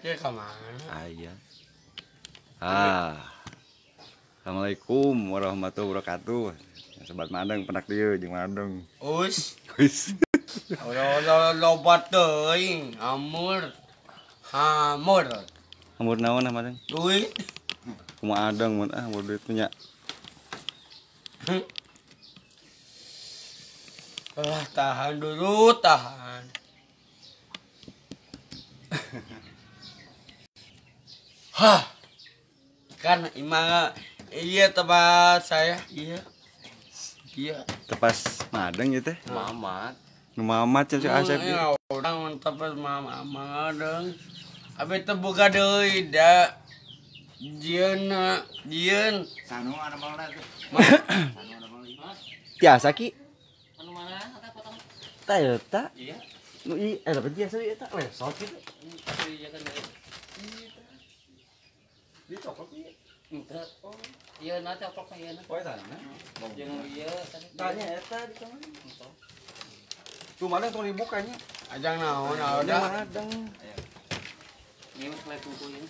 Dia kemana? Ayah. Assalamualaikum warahmatullahi wabarakatuh. Sobat Madang penak dia jeung Madang. Us. Kuis. Lobat teuing, amur. Hamur. Amur naon Madang? Duit. Kumaha adang mun amur duit punya. Tahan dulu, tahan. Hah. Kan imah iya tempat saya, iya. Iya. Tepas Madang ya teh. Mamat. Nu Mamat cek Asep. Ya orang tempat Mamat dong. Abi teu boga deui da. Jieun. Sanu ada mana tuh? Sanu ada mana? Tiasa ki. Anu mana? Ada potong. Ta eta. Iya. Nu dapat tiasa eta lesot kitu. Iya kan. Di cokot ieu. Enggak. Oh, iya nanti oprok ieu na. Poe sana. Jangan iya tadi. Tanya eta di sana. Tuh Madang tong dibukanya. Ajang naon Udah udah. Madang. Ini mulai kumpulin.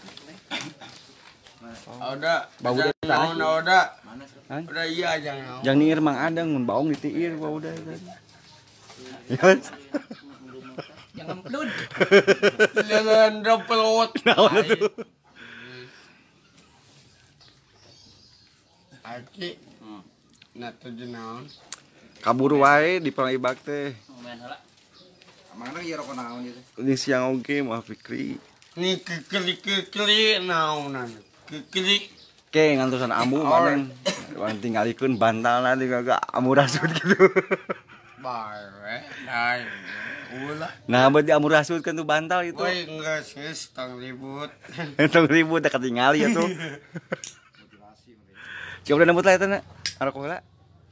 Udah. Bau Ajang dari tanah, naon udah. Mana? Udah iya ajang naon. Jangan niir Mang Adang mun baong ditiir bau udah tadi. Ya. Jangan pedun. Jangan dapelot. Naon atuh? Aki. Nah tujuh naon. Kabur wae di perang ibak teh. Main heula. Mana ya rokok naon gitu. Ini siang oge mah Fikri. Nih kekeli naonan. Kekeli. Ke ngantusan amu Madang. Wan tinggalikeun bantalna di kagak amu rasut gitu. Bae, dai. Ulah. Nah, berarti amu rasut kan tuh bantal itu. Woi, enggak sih, tang ribut. Entong ribut da ketingali atuh. Coba nembut lah eta na. Arok heula.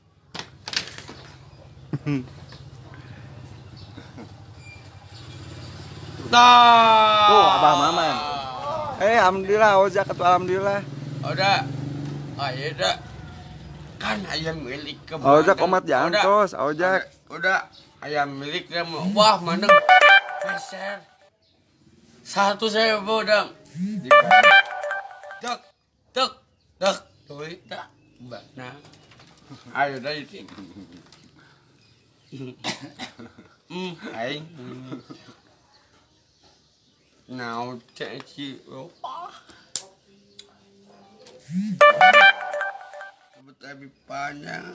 Tuh, Abah Maman. Alhamdulillah, ojak atuh alhamdulillah. Udah. Ayo dah. Kan ayam milik ke Ojak omat jangkos, ojak. Udah. Ayam milik dia mau. Wah, mana? Peser. Satu saya bodang. Dek. Tuh, tak. Nah. Ayo dah itu. Aing. Nào chạy chị tapi panjang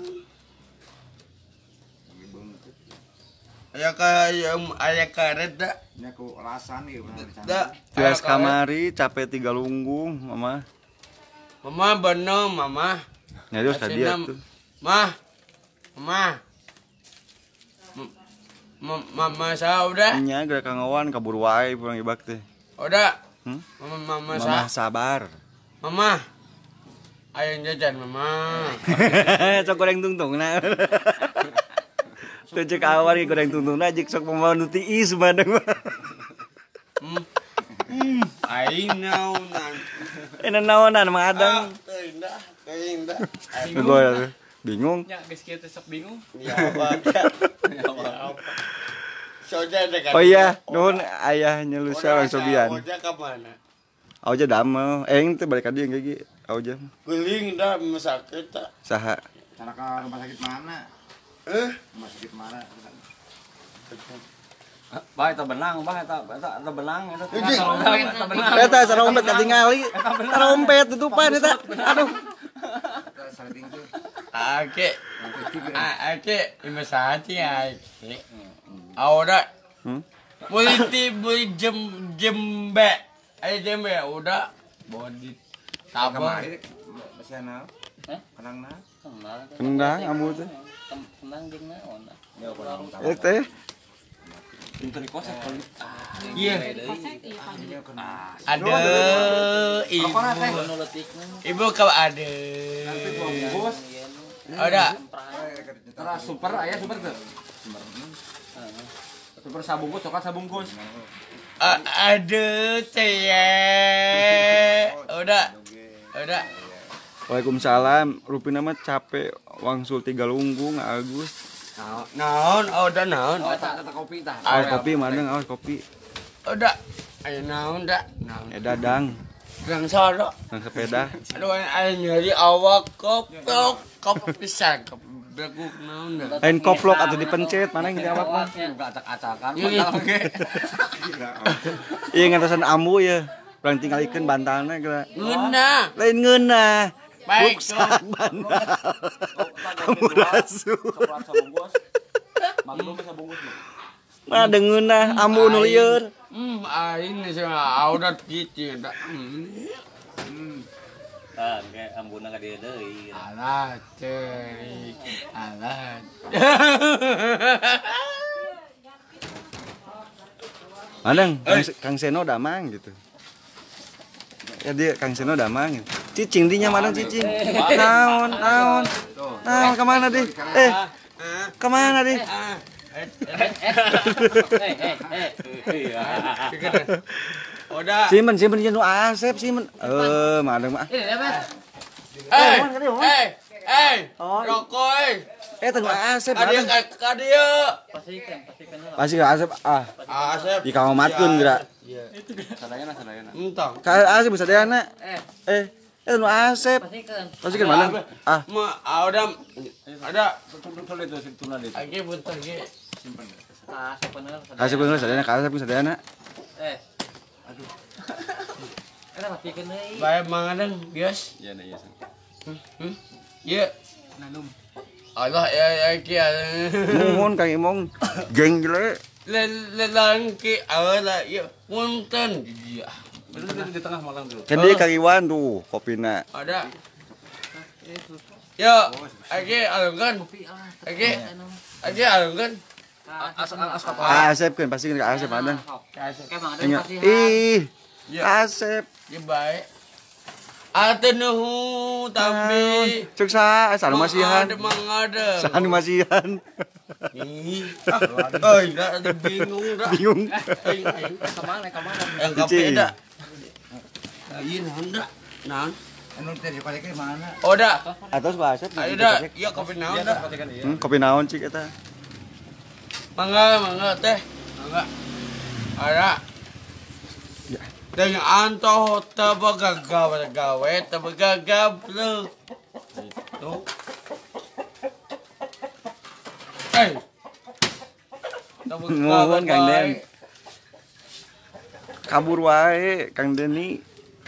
ayah karet dah Nya ku alasan ieu dah Tias kamari capek 3 lunggung, Mama. mama bener mama Nyarios tadi atuh. mama saya udah Nya gerak kangawan kabur wae pulang ibak teh. udah Hmm? mama Mama saya sabar. mama ayo jajan mama Sok goreng tungtungna. Teu cek awal ge goreng tungtungna jik sok pemawan nu tiis Madang. aing naonan Naonan Mang Adang. indah Gue bingung. Ya, geus kieu teh sok bingung. ya apa soja ada kan Oh iya, nuhun ayahnya Lusa Bang Sobian. soja ke mana Auja damel. Ente balik ka dieu ge Auja. guling dah sakit tak Saha? cara ke rumah sakit mana? Rumah sakit mana? Bah eta benang, eta benang, eta benang. Eta sarompet katingali. Sarompet tutupan eta. Aduh. Saling tuh. ake imesati ake ahora beli jembe ayo jembe udah body tabang Kamari besana. Kenangna. Kendang amu teh. Tenang jeung naon. Teh. Pintu di kos kalau iya Ada. ada ibu kau ada ada Tara super aya super teu? Super sabungkus, coklat sabungkus. ada teh udah Waalaikumsalam. Rupina mah capek wangsul 3 lunggung Agus. naon udah naon Oh, eta kopi tah. Awas kopi Madang, awas kopi. udah Ayo naon dah. Naon. Dadang, Gang soro. nang sepeda. Aduh ayo nyari awak kop pisan kop beguk naon dah. Lain koplok atau dipencet, mana yang dijawab mah? Acak-acakan. Ini oke. Iya ngantosan ambu ya. Urang tinggal ikan bantalna kira. Ngeuna. Lain ngeunah. Baik, Buksak bantal. Ambu rasu. Mana dengeunah ambu nu lieur. Aing sama audat gitu dah. Kayak ambuna ka dieu deui. Alah, ceri. Alah. Madang, Kang Seno damang gitu. Ya dia Kang Seno damang. Cicing dinya madang cicing. Naon, naon. Naon kemana di? Kemana di? Udah. Simpen dia nu Asep simpen. Madang mah. Rokok. Teh nu Asep Kadia madang. kadia. Pasti ka Asep Asep. di kaomatkeun geura. Sadayana. Entah. Ka Asep bisa deana. Nu Asep. Pasti kan madang. Udah. Ada. Betul itu situna dia. Lagi bentar ge. Asep bener sadayana ka Asep bisa deana. Bae mangadeng, bias. Iya. Iya. Allah ya ki. Nuhun Kang Imong. Geng gile. Lelang ki ala ya punten. Iya. Bener di tengah malang tuh. Kan dia Kang Iwan tuh kopina. Ada. Yo, age alungkan. Age alungkan. Asep kan pasti kan ka Asep madang. Kasih. Ih. Asep. Di bae. Nuhu tapi Suksa, sanu masihan. Mangade. Sanu masihan. Ih. Dah bingung dah. Bingung. Kemana? Yang kape dah. Iya naon dah. Naon? Anu teh dipake mana? Oh dah. Atos Pak Asep. Ayo dah. Iya kopi naon dah. Kopi naon cik eta? Mangga teh. Mangga. Ada. Ya. Dengan antoh gawe lu. Tuh. Nuhun Kang Den. Kabur wae Kang Deni.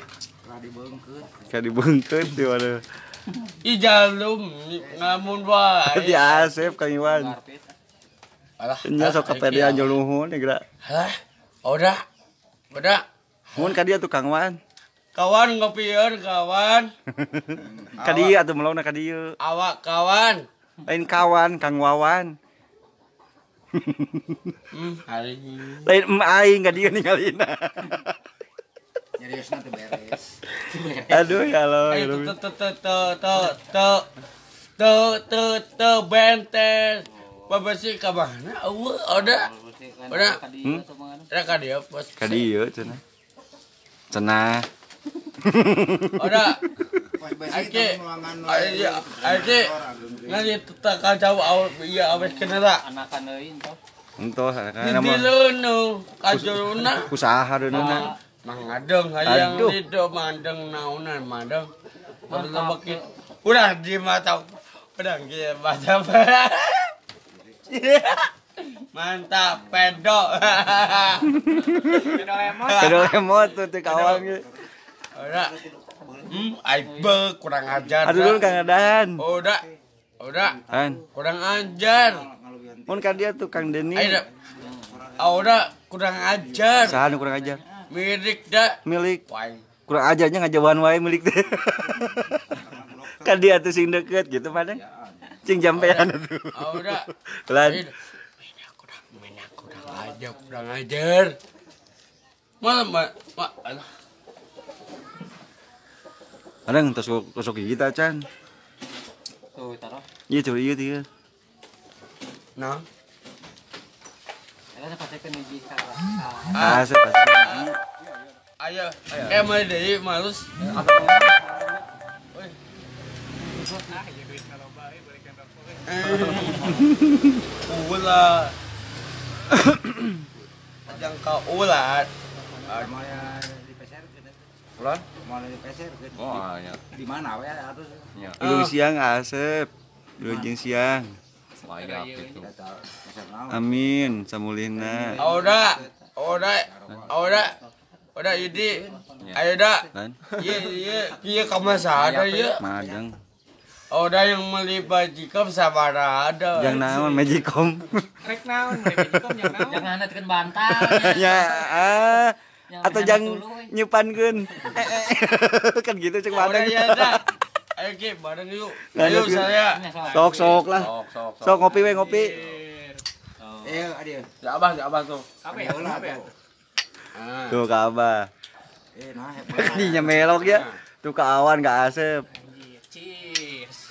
Ka dibeungkeut di mana? Ih jalum ngamun wae. Di Asep Kang Iwan. Alah. Nya sok kapede anjol nuhun ya geura. Hah? Udah. Nuhun ka dia tuh Kang Wan. Kawan ngopieun kawan. Ka dieu atuh melongna ka dieu. Awak kawan. Lain kawan Kang Wawan. Hari Lain aing ka dieu ningalina. Nyariosna teh beres. Aduh ya Allah. ayo tuh bentes. Babasi ka mana? Udah. Udah ka dia pas. Ka dieu cenah. Cenah. Udah. Pas besi Ake. nuangan. Ake. Nanti tak jauh awal iya awet kenala. Anakan euy entoh. Entos Di kana mah leuno kajuruna. usaha deunana. Mangadeng hayang Aduh. lido mandeng naunan mandeng. Belum bakit. Udah di mata. Udah ge baca. Mantap pedo. Kedol emot tuh kawan ge. Udah. Aibe kurang ajar. Aduh dulu Kang Adan. Udah. Kan. Kurang ajar. Mun ka dia tuh Kang Deni. Ayo. Udah kurang ajar. Saha nu kurang ajar? Mirik dah. Milik. Wah. Kurang ajarnya ngajauhan wae milik teh. Kan dia tuh sing deket gitu padang. Cing jampean tuh. Udah. Lan. Kurang ajar. Malah alah. Kadang tusuk gigi ta Chan. Tuh taruh. Iya coba ieu teh. Nah. Eta patekeun hiji ka. Asep asep. Ayo. Mah deui malus. Ulah. Yang kau ulat. Mau ya di peser gitu. Ulah. Mau di peser gitu. Oh, nya. Di mana we harus Nya. Dulu siang Asep. Dulu jeung siang. Layap gitu. kita peser naon. Amin, samulihna. Udah jadi. Ayo dah. Kan? Iya kamu sadar ya. Madang. Udah yang beli bajikom sabar ada. Jang naon Magicom. Rek naon, mereka juga yang naon. Jangan nantikan bantal. Ya atau jang nyupankeun. Kan gitu cek Udah madang. ya dah. Ayo Ki, bareng yuk. Ayo, Ayo Ki. saya. Sok lah. Sok. Sok ngopi we ngopi. Adio. Ya abah tuh. Apa ya? Ulah Apa ya? tuh. Tuh ka Abah. Nah, Dinya melok ya. Tuh ka Awan ka Asep. Cheers.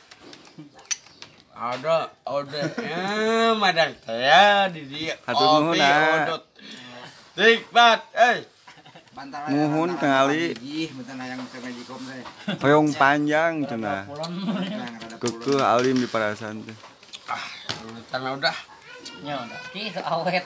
Ada. Madang saya di dia. Hatur nuhun, ah. Nikmat, bantal Nuhun kengali. Ih, bentar yang ke Magicom teh. Hoyong panjang cenah. Yang rada Kekeh alim di parasan teh. Tanah udah. Ya udah. Ki awet.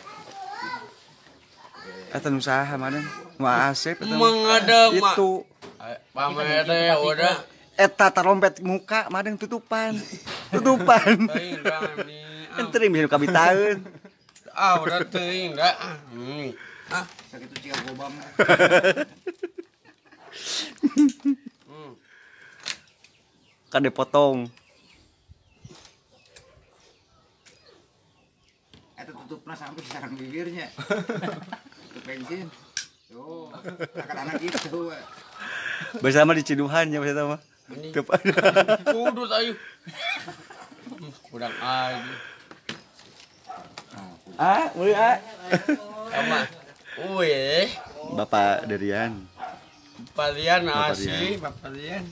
Eta nu saha madang? Nu Asep eta. Mengadem, Mak. Itu Pamer teh udah. eta tarompet muka madang tutupan. Tutupan. Teuing dah nih. Ente bisa kabitaeun. Udah teuing dah. sakitu ciga gobam. Kade potong. Eta tutupna sampai sarang bibirnya. Tutup bensin. Tuh, anak-anak gitu. Biasa mah diciduhan ya biasa mah. Teu Kudus ayo. Kurang aja. Mulai Sama. Uwe. Bapak Derian. Palian Bapak asih, Bapak Lian.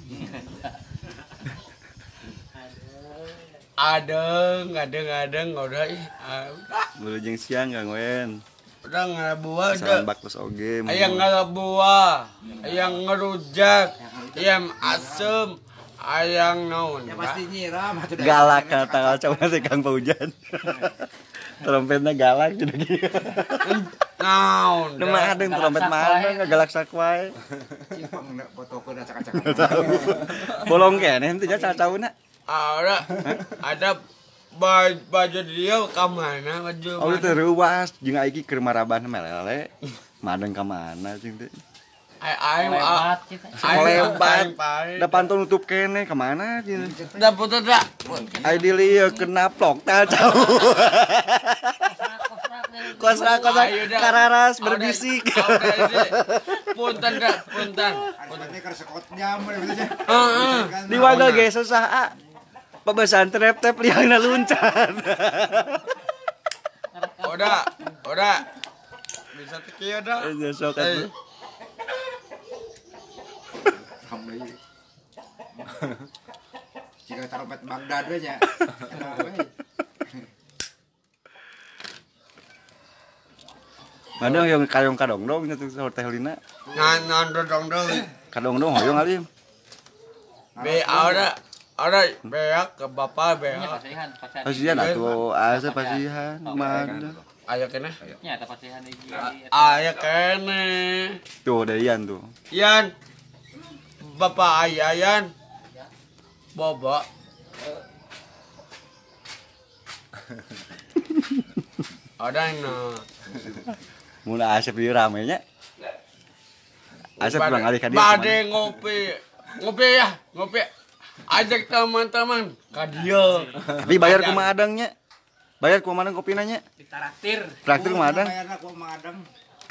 Adeng, udah ih. Bulu jeung siang Kang Wen. Udah ngabuah Salam udah. baktus oge. Ayang ngabuah, ayang ngerujak, ayam asem, ayang naon. Ya pasti nyiram atuh. Galak ka tanggal cawana teh Kang Paujan. Trompetnya galak jadi gitu. Naon. Nu mah adeng trompet mana galak sak wae. Cipang fotokeun acak-acak. Bolong keneh teh cacauna. Ada baju dia ke mana baju Oh teh reuwas jeung aing keur maraban melele. Madeng ka mana cing teh. Aing Lewat kita. Lebat. Da pantun nutup keneh ka mana cing. Da puter dah. Ai di lieu kena plok tah jauh. Kosra kararas berbisik. Punten dah, punten. Punten keur sekot jam bener. Di waga ge susah. Pabesan trep-trep liangna luncat. Udah. Bisa teh kieu dah. Sok atuh. Kamli. Jika tarompet Baghdad we nya. Madang yang kayong kadongdong nya tuh teh lina. Ngan dong. Kadongdong hoyong alim. Ada beak ke bapak beak. Pasihan. Pasihan atuh asa pasihan mana. Aya keneh. Nya eta pasihan iki. Aya keneh. Tuh Dayan tuh. Yan. Bapak Ayayan. Bobo. Ada yang Mun Asep ieu rame nya. Asep pulang alih ka dieu. Bade ngopi. Ngopi. Ajak teman-teman ka dieu. Tapi bayar ku madangnya. Bayar ku madang kopina nya. Ditaraktir. Traktir ku madang. Bayarna ku madang.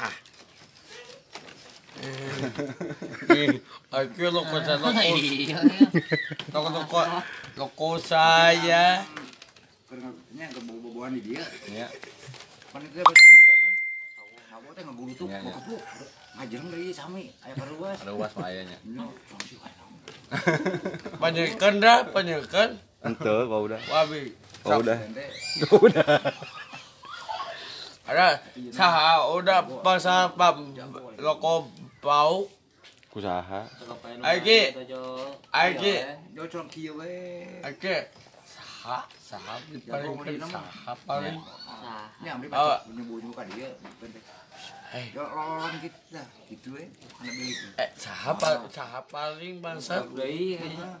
Aku Iya. loko saya. Nya keboboan di dia. Nya. Pan itu bener kan. Ngabo teh ngagulutuk bokep. Ngajeng deui sami aya karuas. Ruas mah aya nya. Panyekeun dah, panyekeun. Henteu, udah. Wabi. Udah. Ada saha udah pasal loko bau. Kusaha. Aiki. Jocong kieu we. Saha paling saha paling. Nya ambil bunyi ka dieu. Lawan kita gitu anak milik. Saha paling bangsa. Deui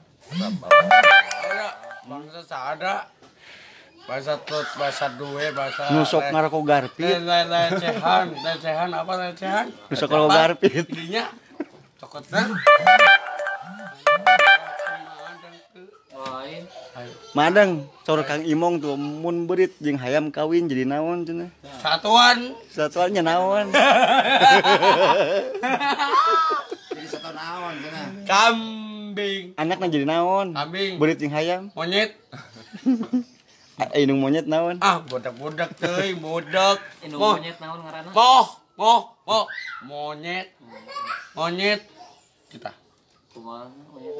Ada bangsa sada. Bahasa tut, bahasa duwe, bahasa Nusok ngaroko garpit. lecehan apa lecehan? Nusok ngaroko garpit. Dinya cokotna. lain. Madang, saur Kang Imong tuh mun beurit jeung hayam kawin jadi naon cenah. Satuan. Satuannya naon? Jadi satu naon cenah. Kambing. Anakna jadi naon? Kambing. Beurit jeung hayam. Monyet. Indung monyet naon? Budak-budak teuing, budak. Indung monyet naon ngaranna? Moh. Monyet. Monyet. Kita. Kumaha?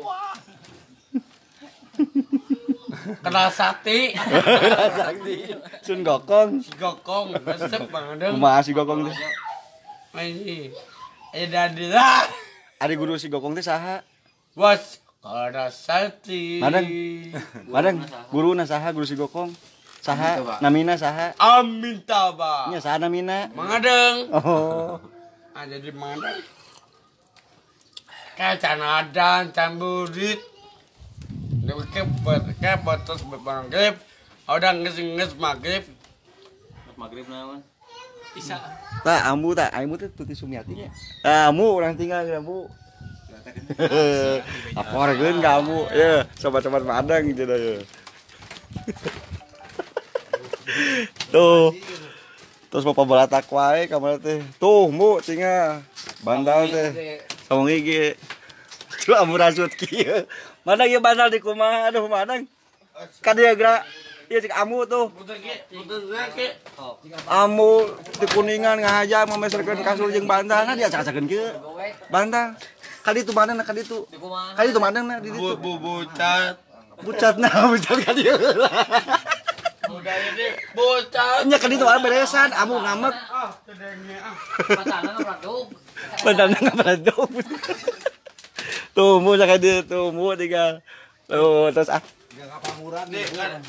Kenal sate. Sun Gokong. Si Gokong, resep banget. Kumaha si Gokong teh? Ini. Dadila. Ari guru si Gokong teh saha? Was. Kada sate. Madang, guruna saha guru si Gokong? Saha? Namina saha? Amin taba. Nya saha namina? Mangadeng. Oh. Jadi mangadeng. Kayak canadan, camburit. Kayak batas berpanggil. Udah nges maghrib. Maghrib naon? Isa. Tak, ambu teh Tuti Sumiati nya. Ambu urang tinggal di ambu. Laporkeun ka ambu. Ye, sobat-sobat Madang gitu dah ye. Tuh. Terus bapak balatak wae kamar teh. Tuh, Mu tinggal. Bandal teh. Sawang gigi. Tuh ambu rasut kieu. Madang ieu bandal di kumaha? Aduh, Madang. Ka dia gerak. Ieu cik amu tuh. Puter ke. Amu di Kuningan ngahajang memeserkeun kasur jeung bandalna dia acak-acakeun kieu. Bandal. Kali itu mana kali itu? Kali itu mana di ditu? Bucat. Bucat kali dieu. Udah ini bucat. Nya kali itu beresan, amu ngamek. Tedengnya Patana ngapradog. Bandalna ngapradog. Tuh mu sakit dia tuh mu tiga. Tuh terus Enggak kapanguran nih kan.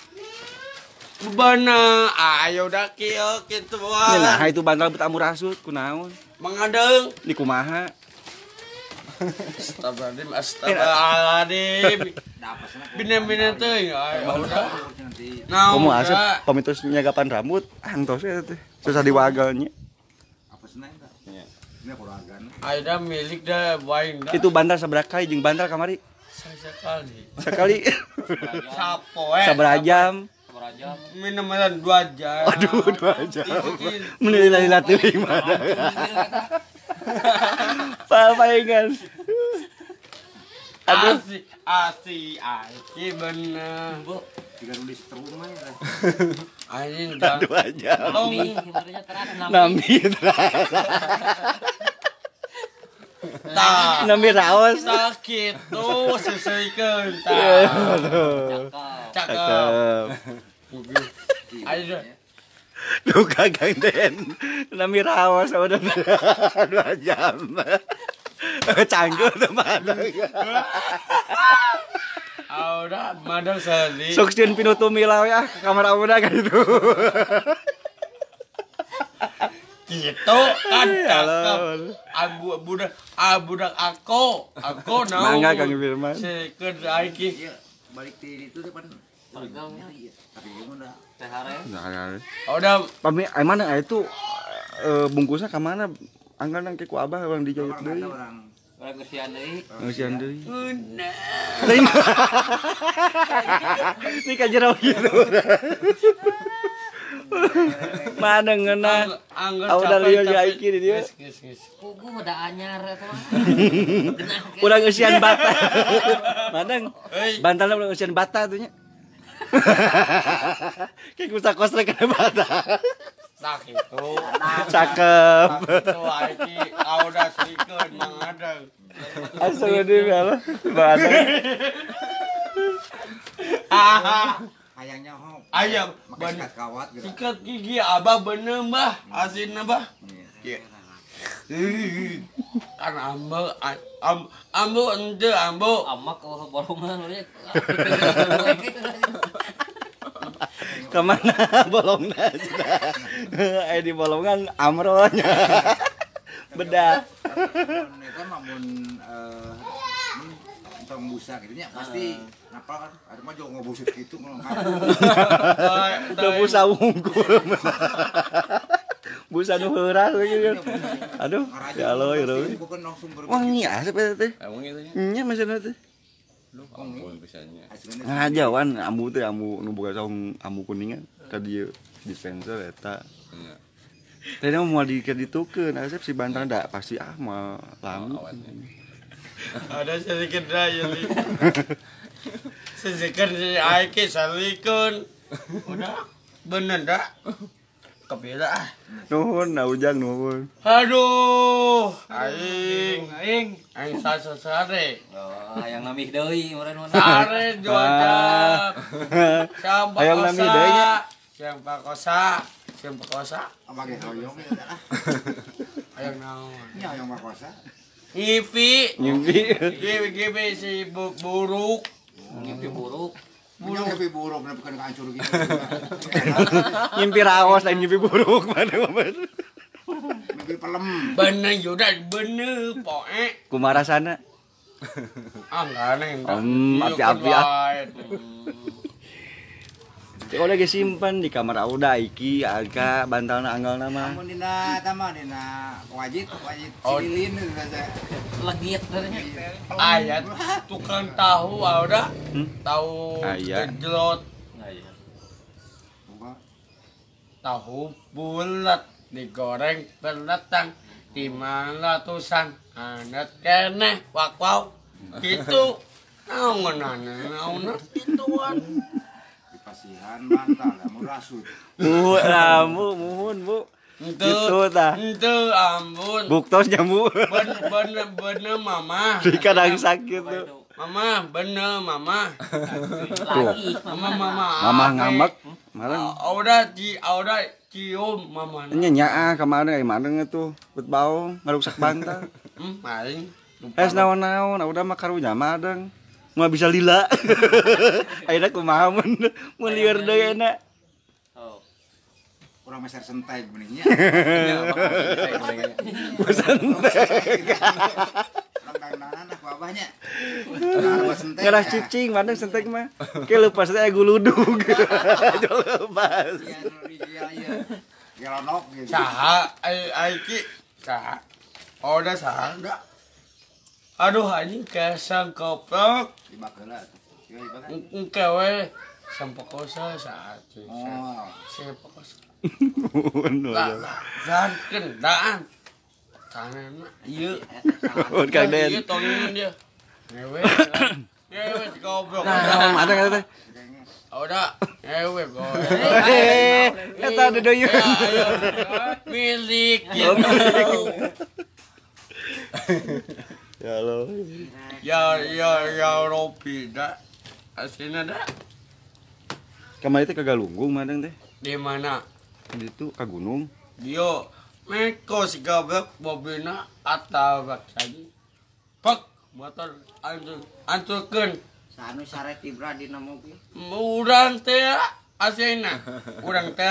Bana, ayo dah kieu kitu wae. nah itu bandal bet amu rasut kunaon? Mangadeng. Di kumaha? Astagfirullahaladzim. Bina-bina teuing. Ayo udah. Kamu Nah, asep pamitos nyagapan rambut, antos ya teh. Susah diwagalnya. apa senang tak? Ini kuragan. ayo dah milik dah waing dah. Itu bandal sabarakai jeung bandal kamari. Sekali. Sekali Sapo saberajam. Sabarajam. Minuman 2 jam. Aduh, 2 jam. Menilai-lila teuing mana. Papaingan. Aduh, Asi bener. Tiga nulis terumah ya. Anjing dah. 2 jam. Tolong. Ibaratnya terasa Nami Tah. nami raos. Sakit tuh sesuaikan tah. Aduh. Cakep. Cakep. Ayo dah. Duka Kang Den. Nami raos udah 2 jam. Canggul tuh mana. Udah madang sali. Suksien pinutu milau ya kamar amuda kan itu. Gitu kan cakep. Halo. Budak aku naon. Mangga Kang Firman. Sekeun aiki. Iya, balik di itu depan. Tapi gimana? tehare. Nah, Udah pami mana itu bungkusnya ke mana? Angkat nang ku abah orang dijahit deui. Orang Orang kesian deui. Ngeusian deui. Una. Ini ka jero gitu. Mana ngeuna? Udah lieu jeung aiki di dieu. Geus. Pugu udah anyar eta mah. Urang eusian bata. Madang. Bantalna urang eusian bata tuh nya. Kayak kusa kosrek kana bata. Sakit tuh. Cakep. Tuh aiki udah sikeun mangadeng. Asal deui ala. Badang. ayangnya hop. Ayam Makai sikat kawat gitu. sikat gigi abah bener mbah asinna bah. Iya. Kan ambo ente ambo. Amak ke borongan we. Kemana bolongna? Di bolongan amronya. Bedah. Eta mah mun tong busa gitu nya pasti napal kan ada mah juga ngobusut gitu ngelengkap. Teu busa wungkul. Busa nu heurah gitu. Aduh, ya Allah ya Rabbi. Bukan langsung Wangi asep eta teh. Emang itu nya. Nya maksudna teh. Lu ampun pisannya. Ngajawan ambu teh ambu nu boga saung ambu kuningan ka dieu dispenser eta. Iya. Tadi mau ditukeun asep si bantang da pasti mah lami. Ada sedikit daya li. Sedikit si Aiki salikeun. Udah bener dah. Kepila ah. Nuhun, ujang nuhun. Aduh, aing sare. Oh, yang namih deui meureun mah. Sare jojak. Siapa Hayang nami deui nya. Siapa kosa. Abage hoyong eta ah. Hayang naon. Nya hoyong makosa. Ngipi. Ngimpi. Si buruk. Ngimpi buruk. Nya ngimpi buruk bener bukan kancur gitu. Ngimpi raos lain ngimpi buruk mana mah. Ngimpi pelem. Bener yuda bener poe. Kumara sana. Enggak aneh. Api-api ah. Cek udah simpan di kamar Auda Iki agak bantalna anggalna mah. Amun dina eta mah dina wajib cililin eta. Legit teh. Ayat tukang tahu ada. Tahu Aya. gejlot. Aya. Tahu bulat digoreng berdatang 500-an. Anet keneh wak-wak. Gitu. Naon gituan. Pasihan bantal lamun rasut. Muhun bu. Gitu tah. Henteu ampun. Buktos jamu. Bener mama. Di kadang sakit tuh. Mama bener mama. Lagi Mama ngambek. Marang. Auda cium mama. Nya kemarin mana tuh bet bau ngaruksak bantal. Maling. Es naon-naon udah mah karunya madeng. Mau bisa lila. Ayeuna kumaha mun lieur deui enak. Oh. Kurang meser sentai geuning nya. Lang-langan aku abahnya. Ngeras cicing madeng sentek mah. Ke lepas teh guludug. Jo lepas. Gelonok gitu. Saha Aiki saha. Auda saha enggak. Aduh anjing kesang koplok. Dibakeula tuh. Engke we sampokosa saat. Oh. Sampokosa. Mun Lah, jangan daan. Tanana ieu. mun Kang Den. Ieu tongin dia. Ngewe. Ngewe goblok. Nah, madeng eta teh. Udah, ngewe go. Eta deuyeuh. Milik gitu. Ya Allah. Ya Robi dah. Aslinya dah. Kamari teh kagalunggung madeng teh. Di mana? Di itu ka gunung. Dia meko si goblok mobilna atabak saja. Pak, motor anturkeun. Sanu saret Ibra dina mobil. Urang teh aslinya. Urang teh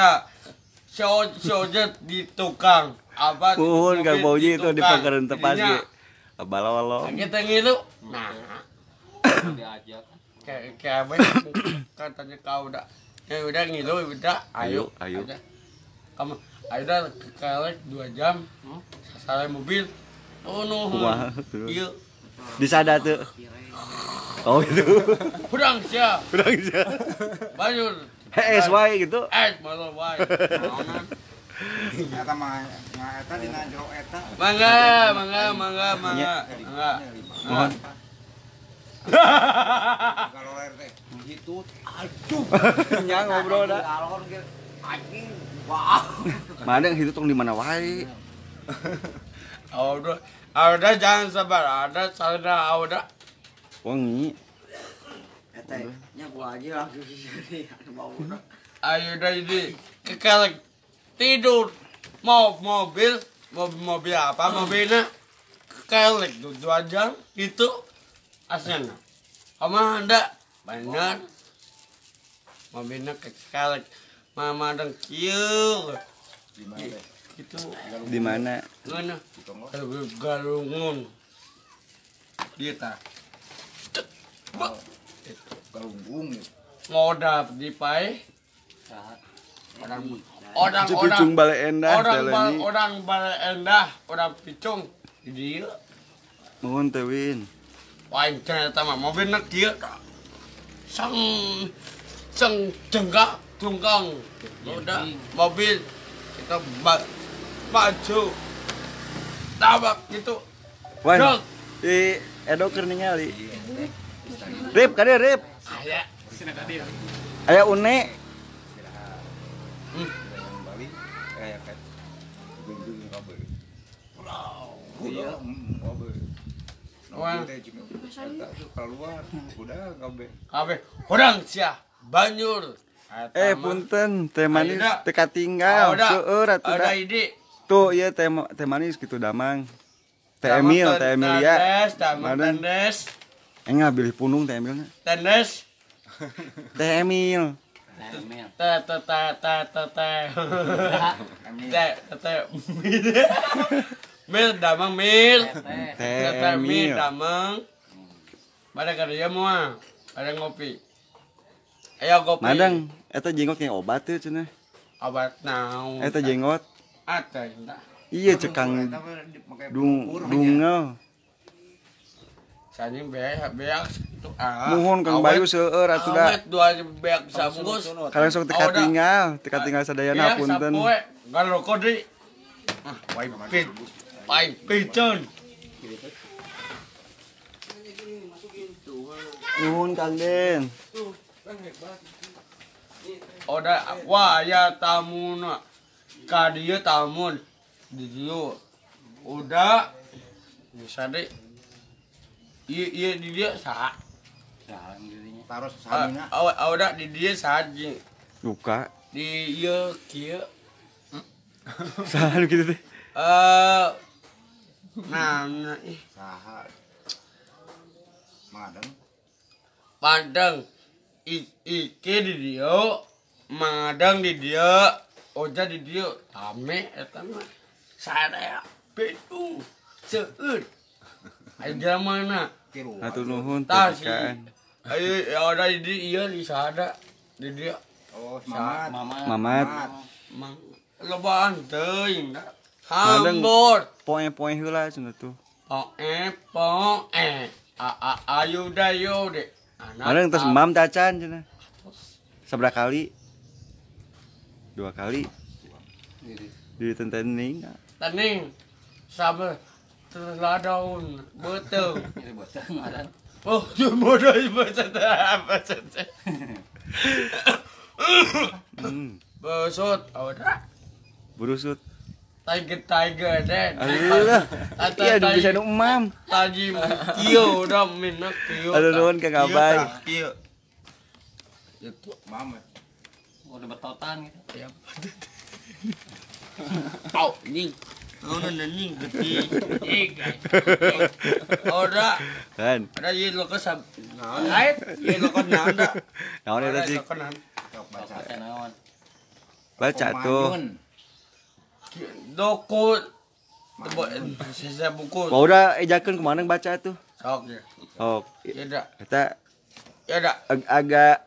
sojet di tukang. Apa? Puhun Kang Boji itu di pangkareun Jadinya, tepas ge. Abala-wala. kita ngilu. Nah, Diajak. kayak apa? Katanya kau udah. Ya udah ngilu udah. Ayo. Ayo. Aja. Kamu ayo dah kelek 2 jam. Salah mobil. Oh no. Kumaha tuh? Iya. Disada tuh. Oh itu. Kurang sia. Urang bisa. Bajur. Es wae gitu. Malah wae. Naonan. Eta mah eta dina jero eta. Mangga. Mohon. Kalau ler teh gitu. Aduh. Nya ngobrol dah. Galon ge anjing. Wah. Madeng itu tong di mana wae. Auda jangan sabar. Ada salda auda. Wangi. Eta nya gua aja langsung sini bau. Ayo dah ini kekelek tidur mau mobil apa mobilnya kekelek 2 jam itu aslinya kamu anda benar mobilnya kekelek mama deng kieu. Di mana? Gitu. Di mana? Mana? Galungun. Dia ta. Galunggung. Ngodap di pai. Orang Picung bale endah teleni. orang bale endah, orang picung di dieu. Nuhun teh Win. Wain ternyata mah mobil nak kieu ta. Sang jenggak tunggang. Udah mobil kita maju. Tabak gitu. Wan. Jog. Di Edo keur ningali. Rip kade Rip. Aya. Aya une. Bali kayak kan. Gung-gung kabel. Iya, kabel. Wah. Keluar, udah kabel. Kabeh urang sia banjur. Punten teh manis Ayeuna. teu katinggal. Ada. Seueur atuh Ada da. ide. Tuh ieu teh manis kitu damang. Teh Emilia. Tendes, Madeng. tendes. Enggak bilih punung teh Emilna. Tendes. Teh Emil. Teh. Mil damang mil. Teh Mil Emil. damang. Pada kerja moal. Ada ngopi. Ayo kopi. Madang eta jenggot yang obat teh cenah. Obat naon. Eta jenggot. Ata indah. Iya cekang dungel. Sanjing beak itu Nuhun Kang Bayu seueur atuh da. Awet dua beak sabungkus. Kalian sok teu katinggal sadayana punten. Sapoe ngaroko deui. Pai picen. Nuhun Kang Den. Oda waya tamuna. Ka dieu tamun di dieu. Udah bisa deh. Iya di dia saha. Taruh samina. Udah di dia saji. Luka. Di ieu kieu. Saha gitu teh. Nah, Saha. Madeng. Padang iki di dia, madang di dia, oja di dia, ame eta mah. Sadaya bedu seueur. Aja mana? Hatur nuhun Tah si. tekan. Ayo ada di ieu di sada di dia. Oh, Mamat. Mamat. Mang lobaan teuing da. Hambur. Poe-poe heula cenah tuh. Poe. Ayo dayo de. Madang tos mam cacan cenah. Sabaraha kali? 2 kali. Di tentening. Tening. Sabar. Telah daun betul. Oh, bodoh apa saja. Besot, udah. Burusut. Tiger deh. Alah. Iya di bisa nu emam. Taji kio udah minat kio. Aduh nuhun Kang Abay. Kio. Itu Mamat. Udah betotan gitu. ya. Au, ning. Udah ning gede. Udah. Kan. Ada ye lo kesab. Nah, ait. Ye lo kan nanda. Naon eta cik? Sok baca. Baca naon. Baca tuh. Doko. Saya buku. Wah udah ejakeun kumaha baca tuh. Sok ya. Sok. Ya dah. Eta Ya dah. agak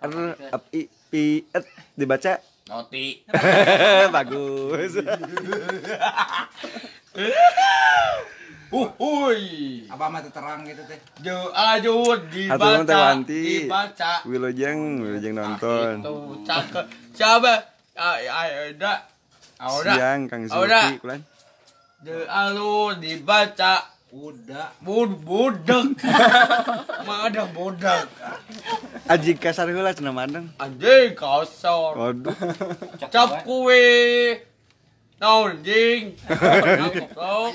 dibaca. Noti. Bagus. Uhuy. Abah mah teu terang gitu teh. Ajud Hatur nuhun teh dibaca. Wanti. Dibaca. Wilujeng nonton. Itu cakep. Siapa? Ada. Udah. Siang Kang Udah. Zulki kulan. Alu dibaca. Udah. Budek. Mah ada bodak. Aji kasar heula cenah madang. Anjing kasar. Waduh. Cap kue. Naon jing. Goblok.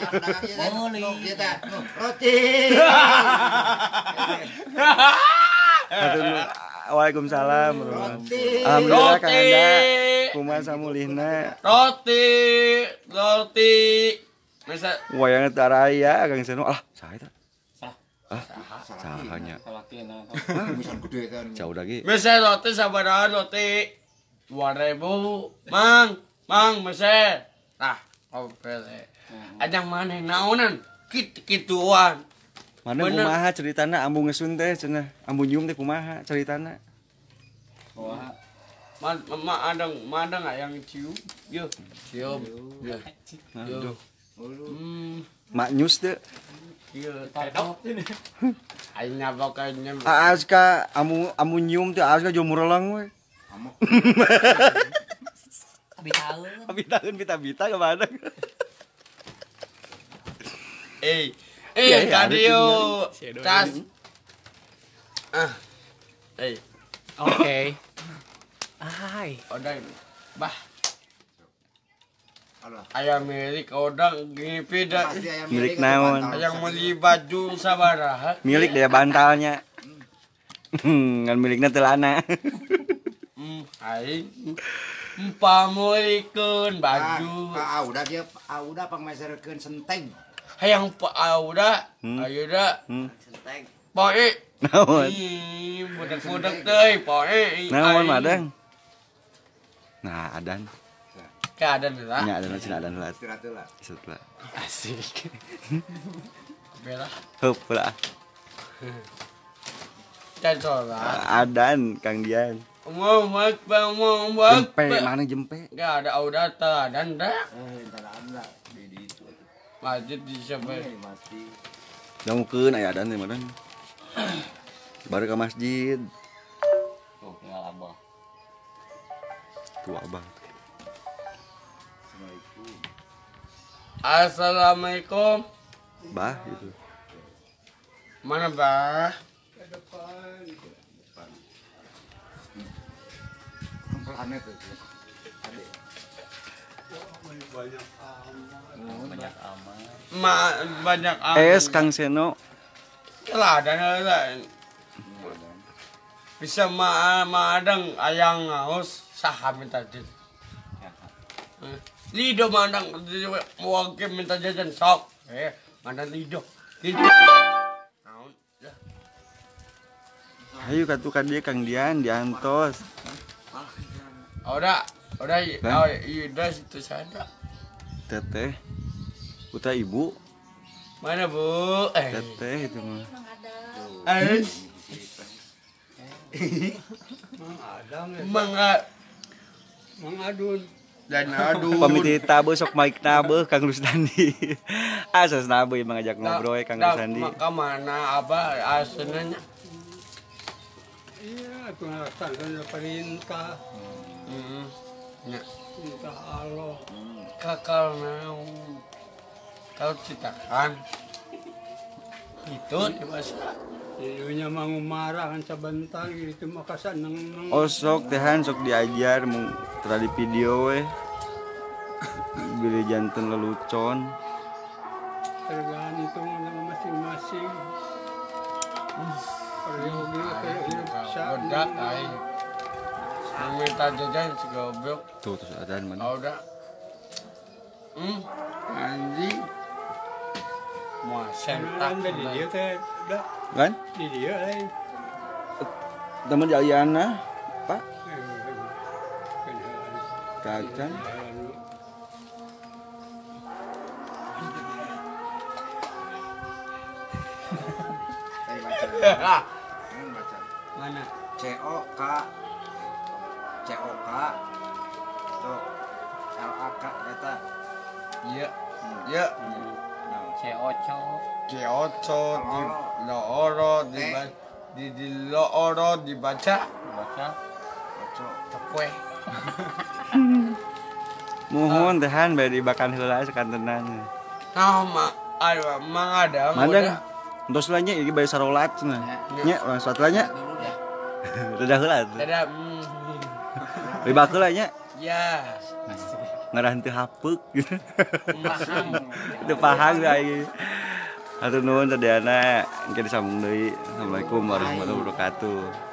Roti. Hatur nuhun. Waalaikumsalam. Roti. Alhamdulillah Kang Roti. Anda. Kumaha samulihna? Roti. Masa Wayangna teu araya Kang Seno. Ah, saha eta? Sahanya. Kalaki naon. Misan gede kan. Jauh lagi. Bisa roti sabaraha roti. 2.000 mang mese tah opel ajang maneh naonan kituan Mana Bener. kumaha ceritana ambu ngesun teh cenah. Ambu nyium teh kumaha ceritana? madang yang cium yo cium yo yo Mak nyus teh. yo aing pokoknya Aas ka ambu nyium teh aas ka jomurelang we. Abi tahu. Bitaeun bita-bita ka mana? Iya, kadio ada tas Oke. Ai. odang bah Allah. ayam milik odang gini beda Pasti ayam Milik milik naon? atau yang bantal. beli baju sabaraha Milik dia bantalnya. Ngan milikna teu lana. aing pamulikeun baju Auda dia Auda pangmeserkeun senteng. hayang udah ayo dah Senteng. poe Naon? budak-budak teh poe Naon madang? Nah, adan. keadaan lah Nya adan cenah adan heula. Istirahat heula. Setelah. Asik. bela Heup heula. cancola Adan Kang Dian. mau Jempe mana jempe? enggak ada audata dan dah Entar ada di itu. masjid di siapa Mesti. Dongkeun aya adan teh madang. Baru ke masjid. Tuh, tinggal abah. Tuh abah. assalamualaikum Bah gitu. mana bah Planet tuh. Ada. Banyak aman. banyak Es Kang Seno. teladan lah bisa madang ayang ngaus saha minta jajan lido mandang wakil minta jajan sok mandang lido naon ya Ayo katu ka dia Kang Dian diantos. udah Kan? udah situ sada Teteh. Putra ibu. mana bu Teteh itu mah. mengadun dan aduh Pamiti tabe sok maik nabe Kang Rusdandi. Asas nabe yang ngajak ngobrol Kang Rusdandi. maka mana apa asalnya Iya, itu tanda perintah, ya perintah Allah. kakal naon kau citakan itu dewasa Ilunya mau marah kan sebentar gitu makasan nang Oh sok tehan sok diajar mau tera di video we. Bilih jantan lelucon. tergantung dengan masing-masing. Peryogi kayak bedak aing minta jajan si goblok Tuh terus adan mana? udah anjing mau sentak Kan di dia teh udah Kan? di dia lain. Temen di Aliana, Pak. Kacan. Saya baca. Baca. mana COK tuh LAK data. iya iya Ceoco. Kyoto di looro di looro dibaca Baca. tekwe Muhun tehan bae dibakan heula sakantenan. nah mang ada Mandang entos lah nya ieu bae sarolat cenah. Nya urang salat lah nya. Udah heula. ada Ribak heula nya. ya Ngarahan teu hapeuk gitu. paham Teu paham aing. Hatur nuhun teh Diana, engke disambung deui. Assalamualaikum warahmatullahi wabarakatuh.